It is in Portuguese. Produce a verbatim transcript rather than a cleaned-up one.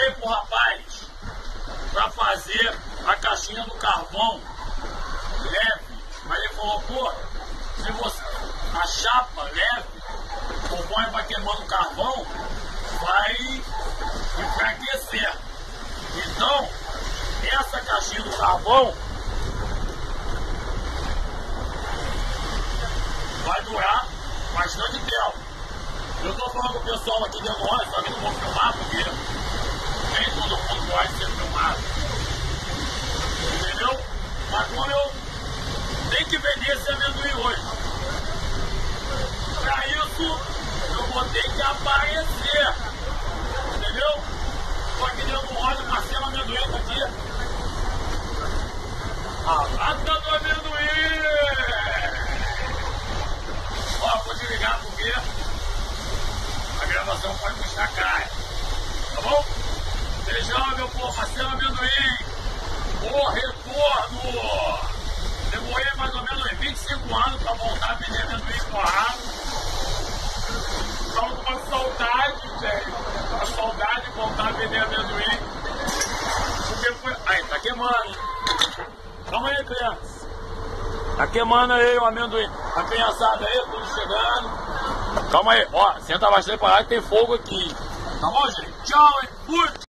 falei pro rapaz pra fazer a caixinha do carvão leve, mas ele falou, pô, se você, a chapa leve, conforme vai queimando o carvão, vai enfraquecer. Então, essa caixinha do carvão vai durar bastante tempo. Eu tô falando com o pessoal aqui dentro do ônibus, só que não vou filmar porque nem todo mundo gosta de ser filmado. Entendeu? Mas como eu tenho que vender esse amendoim hoje, pra isso eu vou ter que aparecer. Entendeu? Tô aqui dentro do ônibus, Marcelo Amendoim tá aqui. A lata do amendoim! Ó, vou desligar porque a gravação pode puxar a cara. Tá bom? Beijão, meu povo. Marcelo Amendoim. O retorno. Demorei mais ou menos vinte e cinco anos para voltar a vender amendoim torrado. Estamos com uma saudade, gente. Uma saudade de voltar a vender amendoim. Porque foi... Aí, tá queimando, hein? Calma aí, criança. Tá queimando aí o amendoim. A criançada aí, tudo chegando. Calma aí, ó, senta bastante pra lá que tem fogo aqui. Tá bom, gente? Tchau e fui!